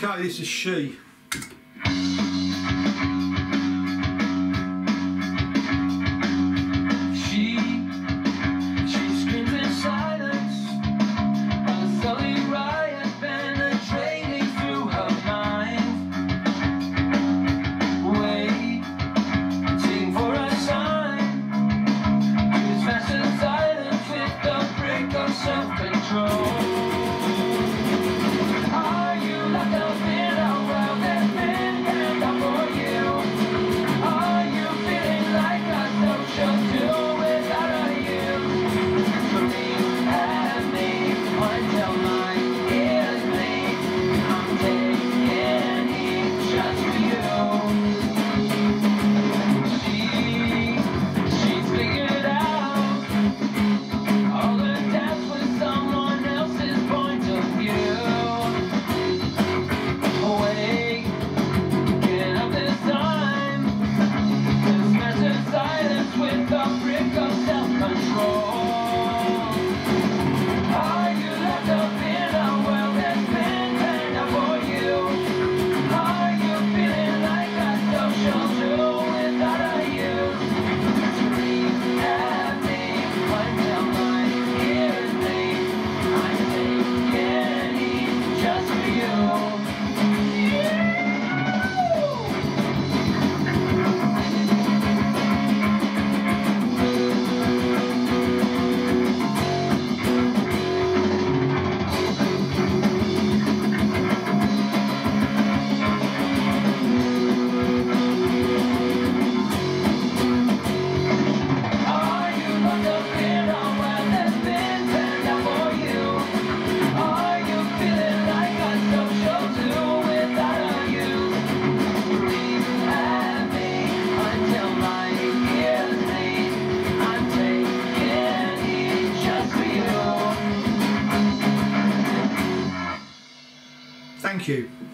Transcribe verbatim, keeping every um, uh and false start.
Okay, this is She. She, she screams in silence, a sully riot penetrating through her mind, waiting for a sign to smash the silence with the brick of self-control. Are you locked up in a world that's been penned up for you? Are you feeling like a social tool without a you? Scream at me until my ears bleed. I'm taking heat just for you. She, she's figured out all the depth with someone else's point of view. Waking up this time to smash the silence with a brick of self-control. Are you locked up in a world that's been penned up for you? Are you feeling like a social tool without a use? Scream at me until my ears bleed. I'm taking heat just for you. Are you locked up in a world that's been penned up for you? Are you feeling like a social tool without a use? Scream at me until my ears bleed. I'm taking heat just for you. Thank you.